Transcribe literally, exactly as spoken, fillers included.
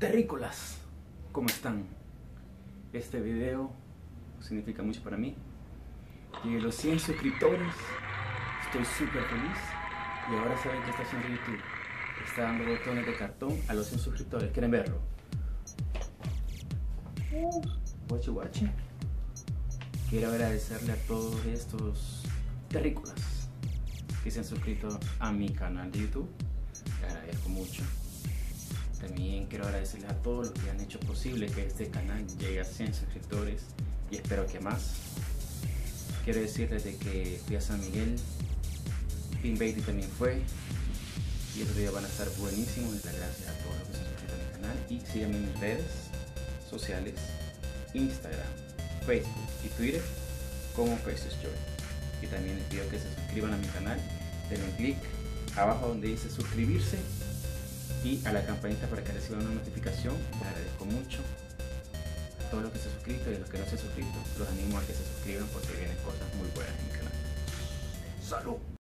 Terrícolas, ¿cómo están? Este video significa mucho para mí. Llegué a los cien suscriptores, estoy súper feliz. Y ahora saben qué está haciendo YouTube. Está dando botones de cartón a los cien suscriptores. ¿Quieren verlo? Uh, guachi guachi. Quiero agradecerle a todos estos terrícolas que se han suscrito a mi canal de YouTube. Les agradezco mucho. También quiero agradecerles a todos los que han hecho posible que este canal llegue a cien suscriptores y espero que más. Quiero decirles de que fui a San Miguel, Pin Baby también fue y estos videos van a estar buenísimos. Les gracias a todos los que se suscriben a mi canal y síganme en mis redes sociales, Instagram, Facebook y Twitter como Faces Joy. Y también les pido que se suscriban a mi canal, denle un clic abajo donde dice suscribirse y a la campanita para que reciban una notificación. Les agradezco mucho a todos los que se han suscrito y a los que no se han suscrito. Los animo a que se suscriban porque vienen cosas muy buenas en mi canal. ¡Salud!